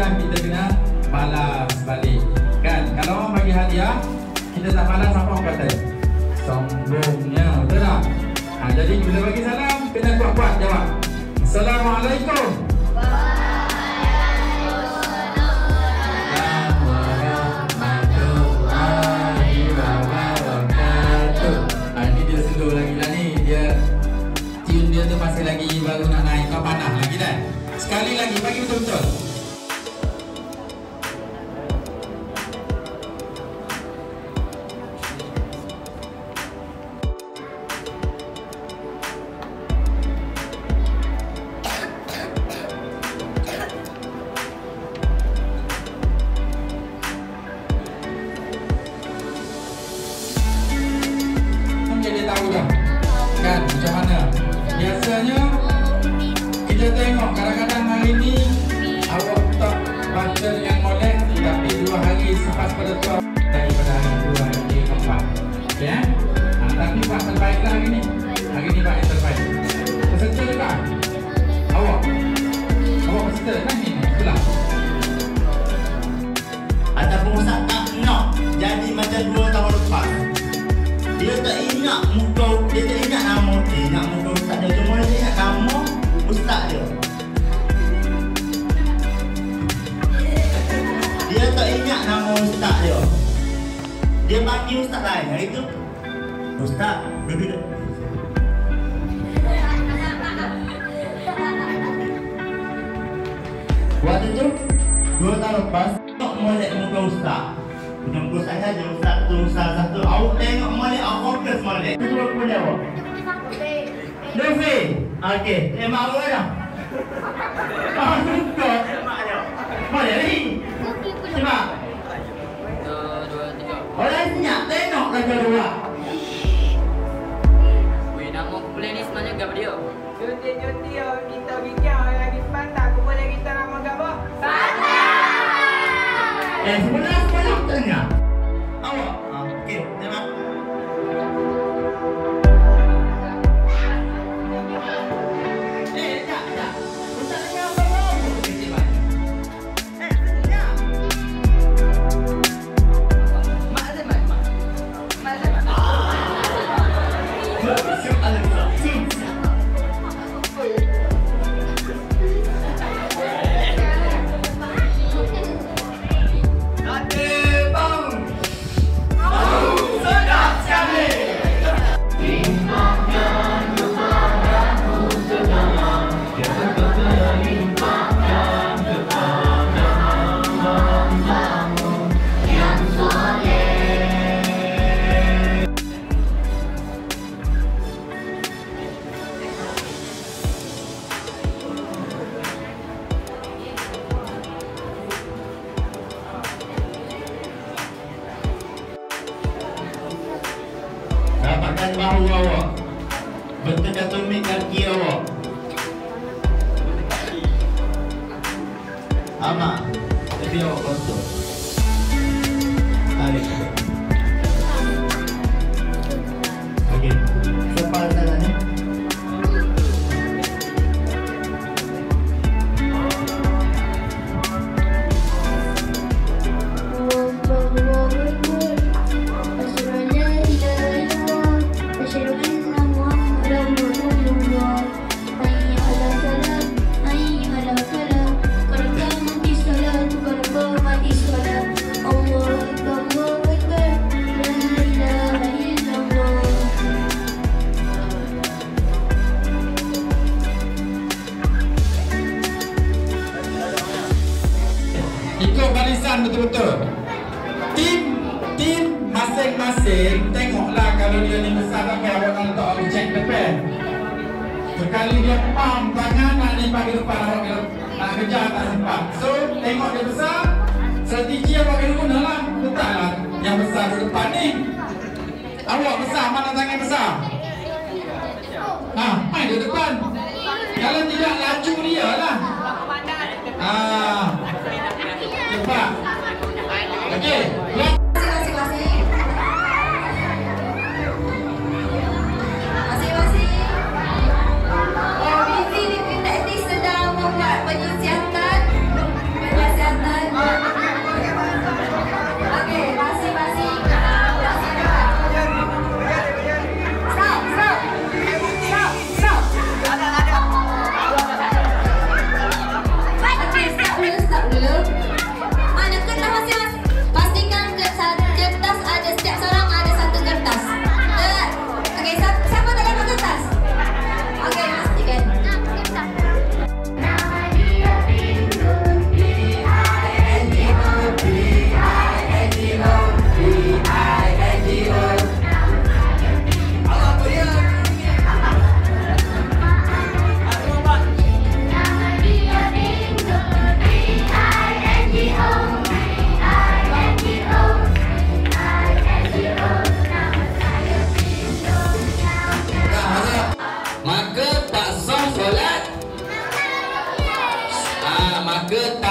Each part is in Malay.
hadiah kita kena balas balik. Kan? Kalau orang bagi hadiah, kita tak balas apa orang kata? Sombongnya, betul tak? Jadi bila bagi salam, kena kuat-kuat jawab. Assalamualaikum. Dia tu masih lagi baru nak naik, kau panah lagi dah. Sekali lagi bagi betul-betul. Jadi tahu dah kan macam mana. Biasanya kita tengok kadang-kadang hari ni awak tak baca dengan molek, tapi 2 hari selepas pada tu daripada hari 2 hari keempat. Ya? Tapi buat terbaiklah hari ni. Hari ni buat yang terbaik. Peserta juga? Awak peserta kan ni? Betul. Ataupun Ustaz tak nak jadi macam 2 tahun lepas. Dia tak ingat muka, dia tak ingat nama, dia ingat muka Ustaz dia. Cuma dia ingat nama Ustaz dia. Dia tak ingat nama Ustaz dia. Dia panggil Ustaz lain. Hari tu Ustaz, berdua. Waktu tu 2 tahun lepas tak molek muka Ustaz. Muka Ustaz saja, Ustaz tu, Ustaz satu. Awak tengok molek, awak fokus molek. Itu berapa dia awak? Luffy. Okey, mak awak dah. Suka mak dia. Molek lagi. Cuba. 1, 2, 3. Orang senyap tengok kan kedua. Weh, nama kumpulan ni sebenarnya gambar dia. Cuti kita bincang lagi pandai. Kumpulan kita nama gambar pandai. Sebelah tengah. Awak. Okey, tengok. Tak. Ustaz tengah apa? Kecil banyak. Senyap. Mak Azman. Siap Alexa. Dapatkan bahu awak. Betulkan tumit kaki awak. Amat. Tapi awak kosong. Tarik. Okey. Sepal sana ni. Ikut barisan betul-betul. Tim masing-masing tengoklah kalau dia ni besar sampai awak nak letak objek depan. Sekali dia pam tangan nak nimpak ke depan awak nak kejar tak sempat. So tengok dia besar, strategi awak kena guna lah. Letaklah yang besar di depan ni. Awak besar, mana tangan besar? Main di depan. Kalau tidak laju dia lah. Cepat. Okey. Masing-masing visi di Kem Intensif sedang membuat penyiasatan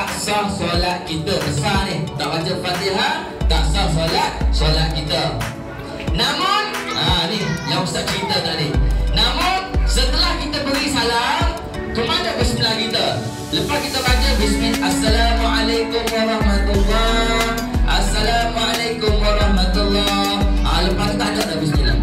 tak sah solat kita. Besar ni, tak baca Fatihah, tak sah solat kita. Namun, ni yang Ustaz cerita tadi. Namun, setelah kita beri salam, kemana bismillah kita? Lepas kita baca bismillah, Assalamualaikum warahmatullahi, Assalamualaikum warahmatullahi. Lepas tu tak ada dah bismillah.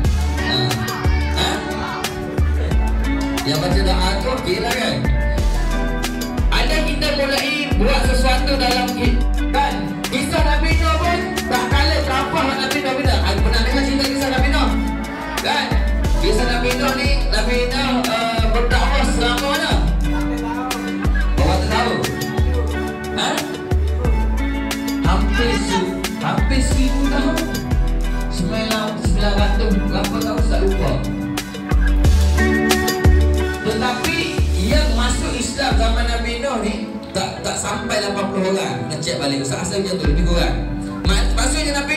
Yang baca doa tu okey lah kan? Ada kita mulai buat sesuatu dalam kan? Kisah Nabi Nuh pun tak kalah terapah Nabi Nuh. Ada pernah dengar cerita kisah Nabi Nuh? Kan? Kisah Nabi Nuh ni, Nabi Nuh berdakwah selama mana? Bawa tak tahu? Hampir 1000 tahun. 900 berapa tahun tak lupa. Tetapi yang masuk Islam zaman Nabi Nuh ni tak sampai 80 orang. Nak cek balik Ustaz asal macam tu, lebih kurang. Maksudnya Nabi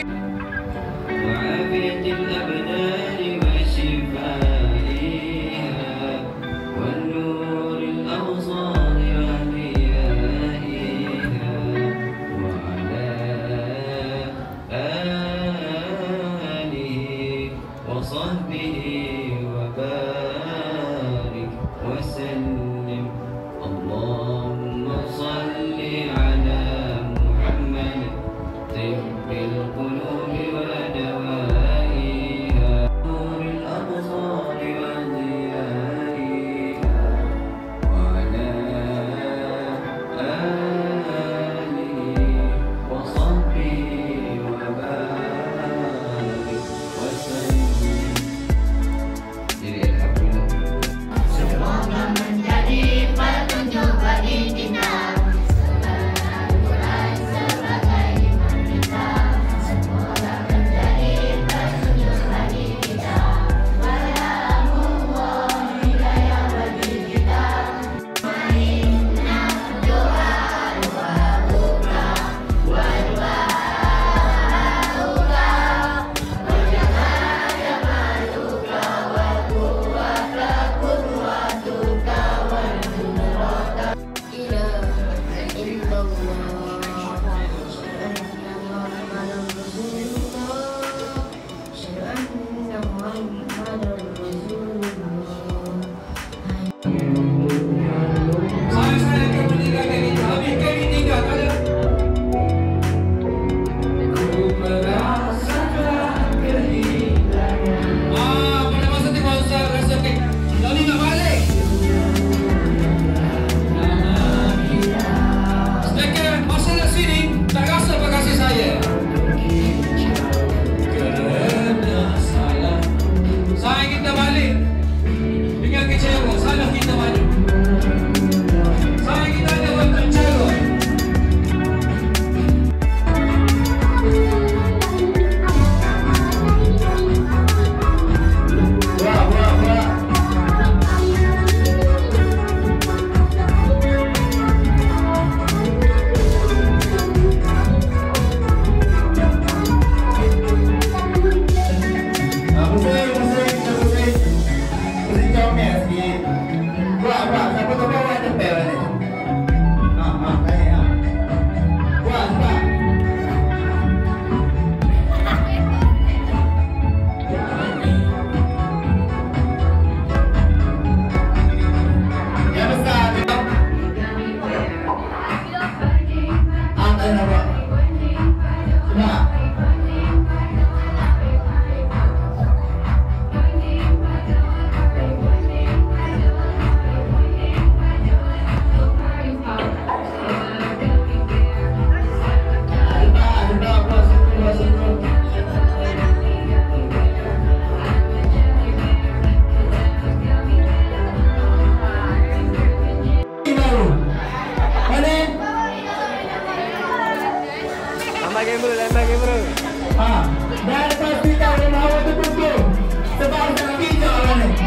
Dan pastikan rumah awak tertutup. Sebab orang nak bijak orang ni.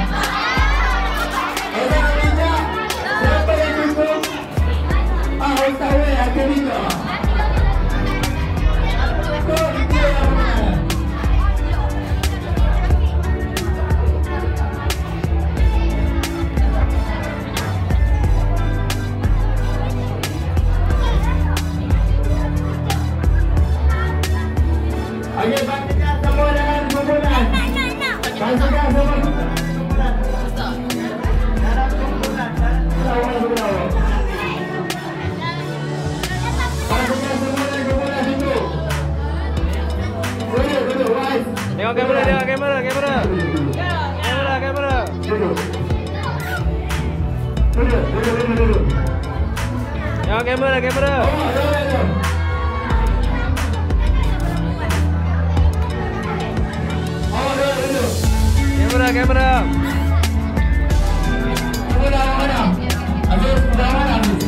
Orang nak bijak. Siapa yang tutup? Orang tahu yang akan bijak. So, itu yang mana? Tengok kamera dia, kamera. Kamera. Duduk. Tengok kamera. Kamera. Mana? Habis dah mana habis?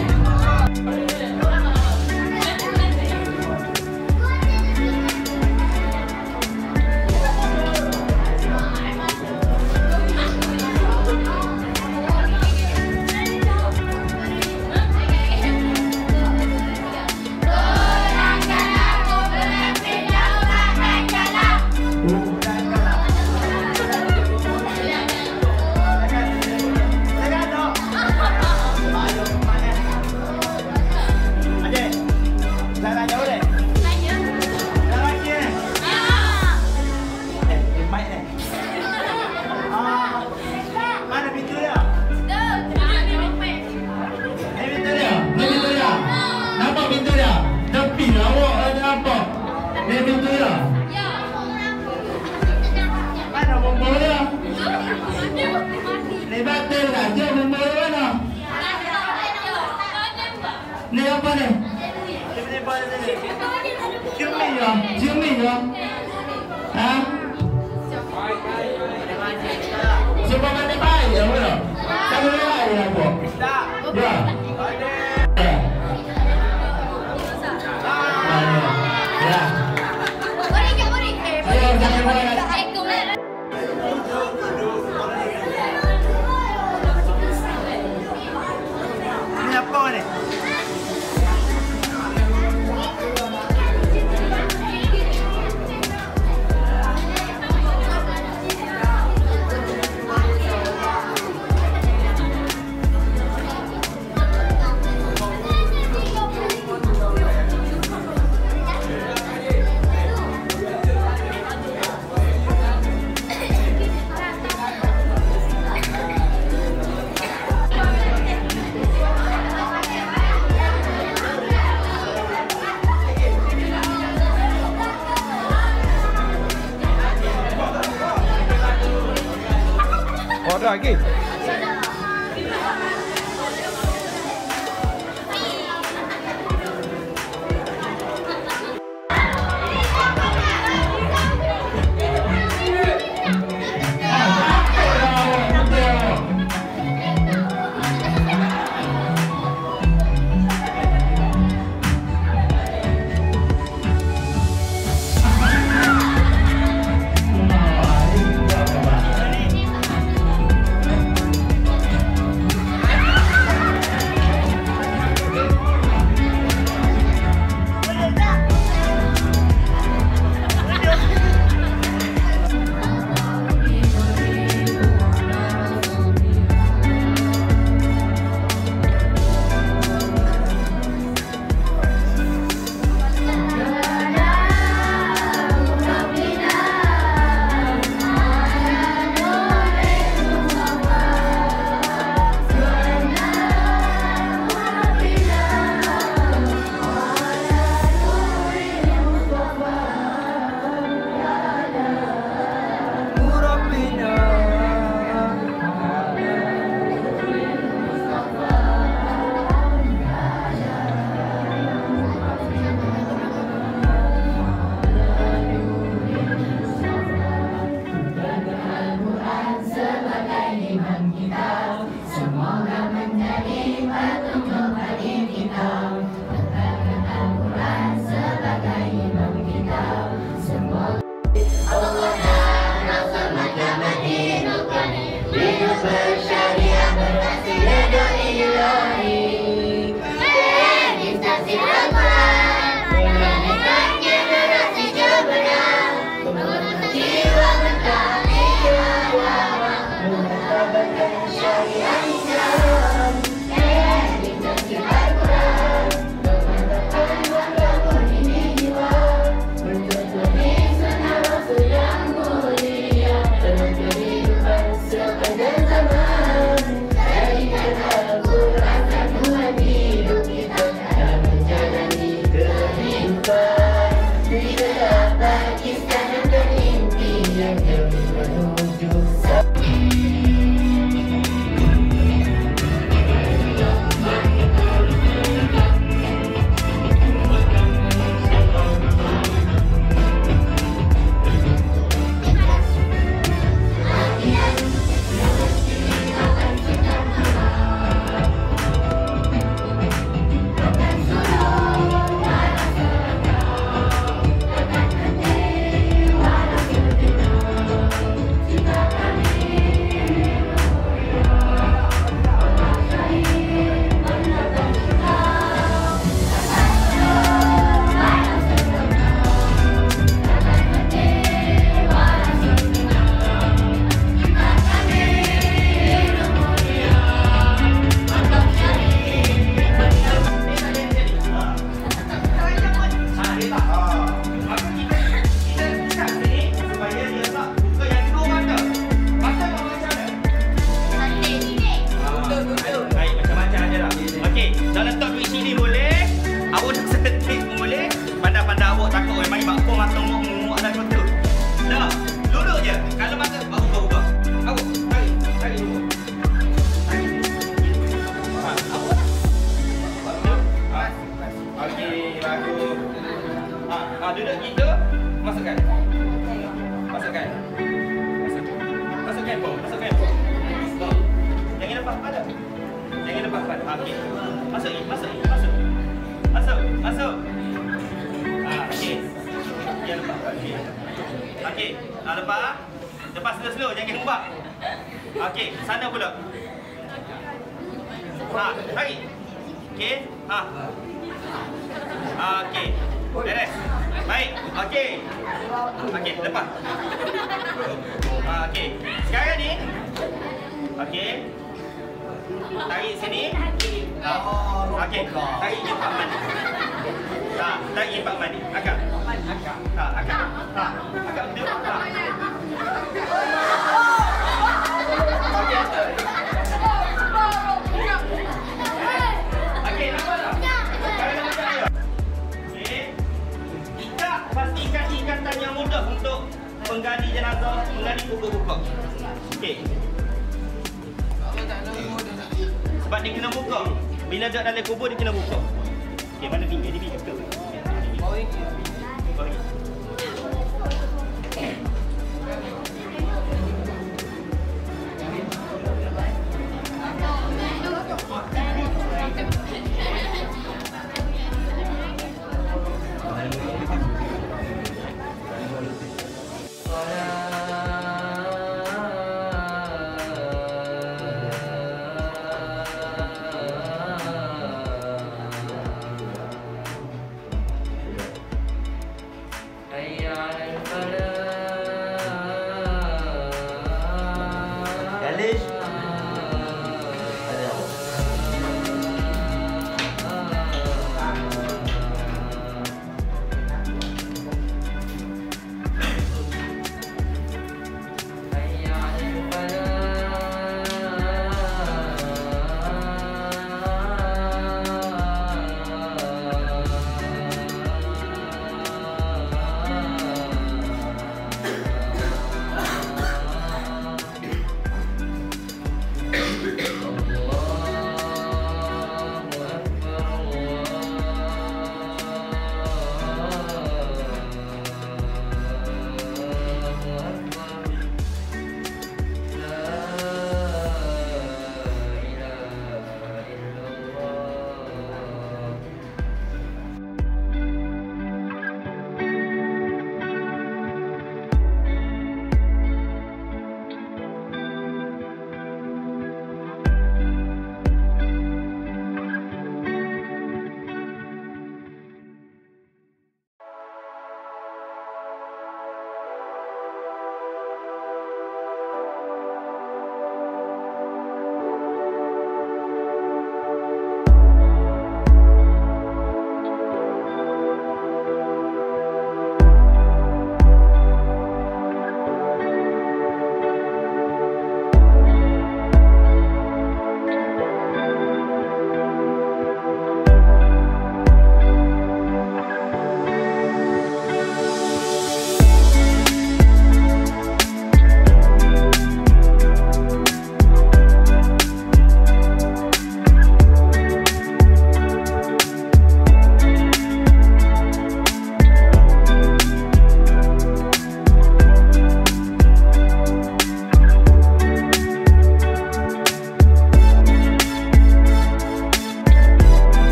Ni apa ni? Cermin ya? Ha? Cuba mandi baik ya, mana? Kamu baik ya, apa? Tak. Ya. Ya. Ini apa ni? Order lagi. Okey, bagus. Duduk gitu. Masukkan. Masukkan. Masukkan pun. Masukkan pun. Stop. Jangan lepas kepala. Jangan lepas kepala. Okey. Masuk. Masuk. Okey. Jangan lepas kepala. Okey. Lepas. Lepas slow-slow. Jangan hembak. Okey. Sana pula. Tarik. Okey. Okey. Beres. Baik. Okey. Okey, lepas. Okey. Sekarang ni. Okey. Tarik sini. Okey. Tarik impak mandi. Tarik impak mandi. Akak. Akak betul. Okey, atas. Okey, nampak tak? Sekarang nampak tak? Okey. Ikat, pastikan ikatan yang mudah untuk penggali jenazah, menggali kubur-kubur. Okey. Sebab dia kena buka. Bila duduk dalam kubur, dia kena buka. Okey, mana pinggir dia? Bawah ini.